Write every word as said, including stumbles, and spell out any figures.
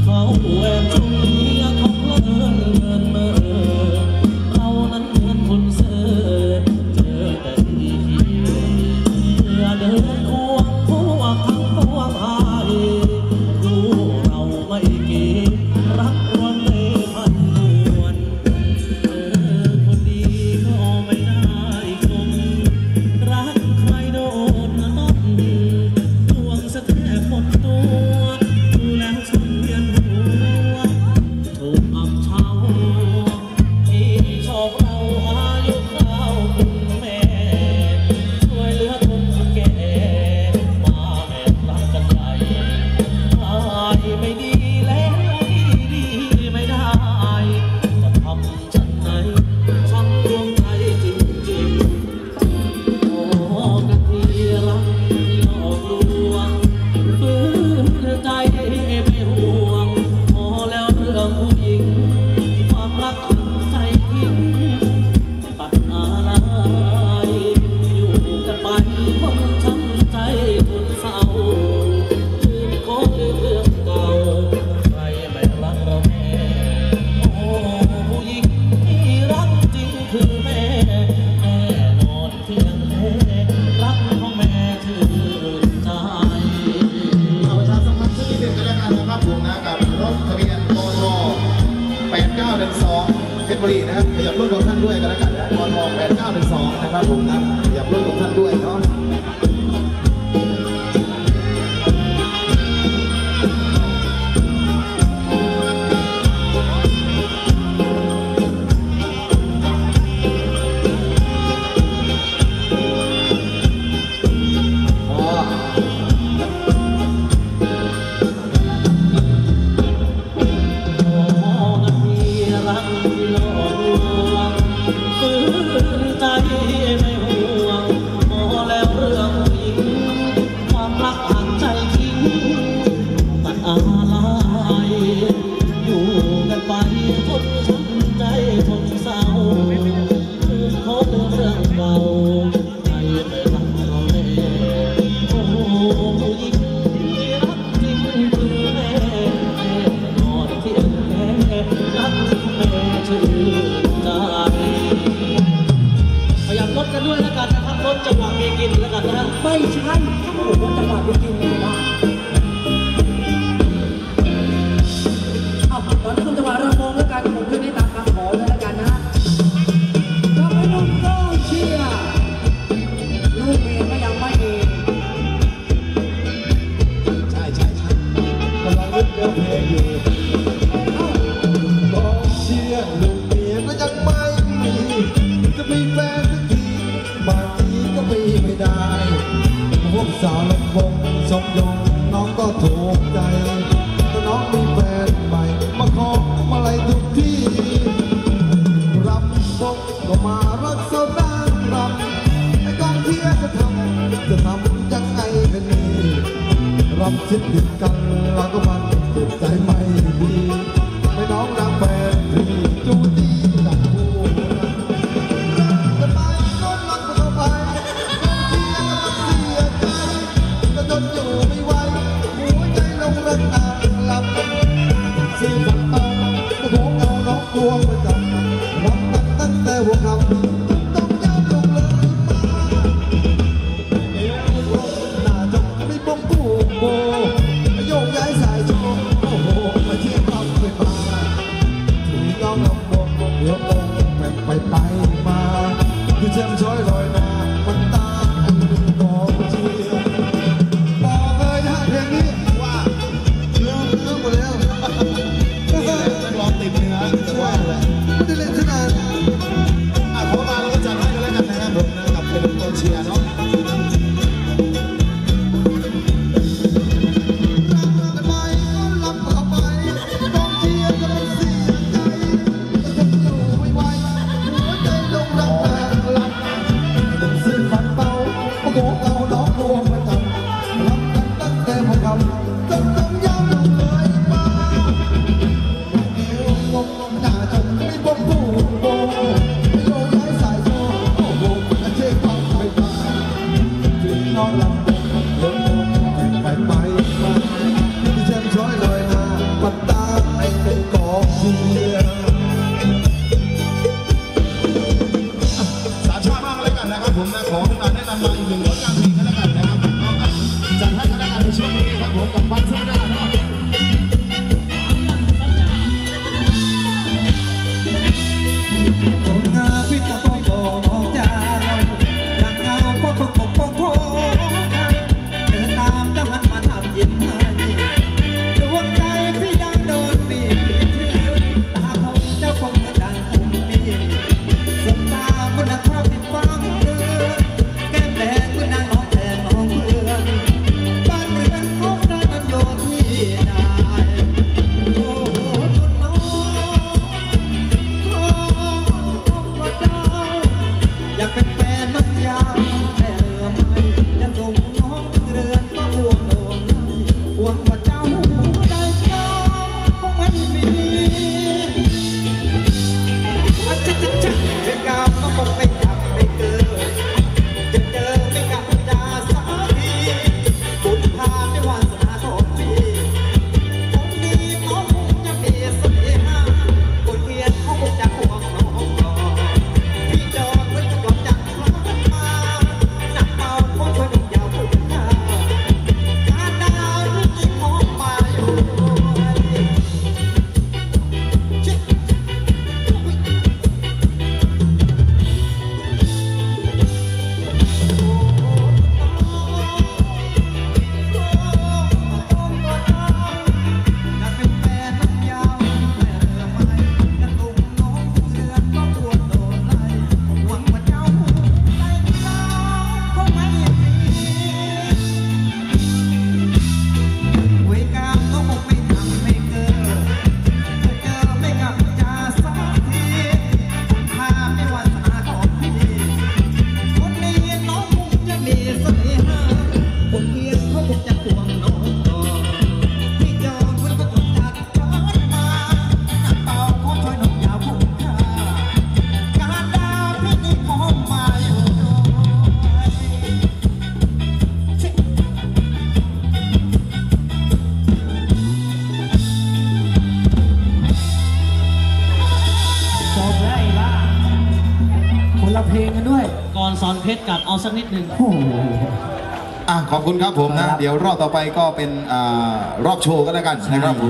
เขาแอบชมเมียเขาเพลินเงินเมื่อเรานั้นเหมือนคนเซ่อเจอแต่ทีเพื่อเดินควงพวกทั้งพวกหายดูเราไม่กีดรักรวนในพันนวลเออคนดีก็ไม่ได้คงรักใครโดนต้นดวงสะแทกหมดตัวดูแล้วฉันเวียนหัวถูกอับเฉาที่ชอบเราอายุเข้าคุณแม่ช่วยเหลือคนแก่มาแอบรักกันใหญ่ตายไม่ดีแล้วดีดีไม่ได้จะทำฉันไหนฉันดวงใจจริงๆโอ้กันทีรักที่หลอกลวงฝืนใจไม่ห่วงพอแล้วเรื่องผู้หญิงความรักใจทิ้งตัดอะไรอยู่กันไปคนช้ำใจคนเศร้าลืมขอลืมเรื่องเก่าใครไม่รักเราแม่โอ้ผู้หญิงที่รักจริงคือแม่แน่นอนเพียงแค่รักของแม่ชื่นใจเอาประชาสัมพันธ์สักนิดหนึ่งก็แล้วกันนะครับผมนะกับรถทะเบียนกทแปดเก้าหนึ่งสองเพชรบุรีนะครับขยับรถของท่านด้วยก็แล้วกันนะกทแปดเก้าหนึ่งสองนะครับผมนะขยับรถของท่านด้วยเนาะไม่ใช่ถ้าผมว่าจังหวะไปกินไม่ได้เอาตอนนี้คุณจังหวะเรามองแล้วกันผมขึ้นให้ตามคำขอเลยแล้วกันนะก็ไม่ต้องต้องเชียร์ลูกเมียก็ยังไม่มีใช่ใช่ใช่กำลังเล่นเนื้อเพลงอยู่ต้องเชียร์ลูกเมียก็ยังไม่มีจะมีแฟนสักทีบางทีก็มีไม่ได้พวกสาวลำวงสมยงน้องก็ถูกใจแต่น้องมีแฟนใหม่มาขอมาไล่ทุกที่รำวงก็มารักสาวนางรำไอ้กองเทียจะทำจะทำยังไงกันนี่รำชิดติดกันแล้วก็มันติดใจไม่ดีไม่น้องนางแฟนที่จูดีกับผู้สี่ฝันเอาก็โผล่เงาน้องกลัวประจำรับตั้งตั้งแต่หัวค่ำต้องย้ำลงเลยมาหน้าจงไม่บ้องผู้โบโยกย้ายสายโชว์โอ้โหละเพลงกันด้วยก่อนสอนเพชรกับเอาสักนิดหนึ่งโอ้โหอ่ะขอบคุณครับผมนะ เดี๋ยวรอบต่อไปก็เป็นอ่ารอบโชว์ก็แล้วกันนะครับผม